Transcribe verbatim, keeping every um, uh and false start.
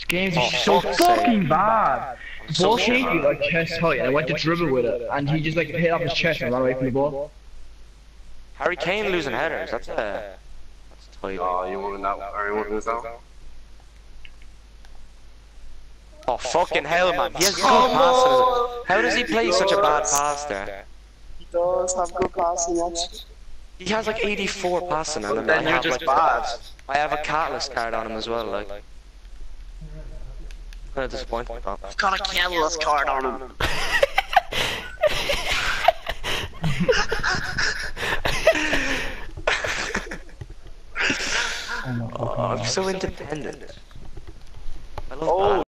game's Oh, so fuck's fucking sake. bad. The So ball shit. came to me like chest height, and I went to dribble with it, and he just like hit off his chest and ran away from the ball. Harry Kane losing headers. That's a. That's tight. Oh, you want that? Are you want this now? Oh fucking hell, man! He has good passes. How does he play such a bad pass there? He does have good passing, actually. He has like eighty-four passing, and then I Then you're have just like bad. I have a catalyst card on him as well. Like, kind of disappointed. About that. I've got a catalyst card on him. Oh, I'm so independent. I love Oh. that.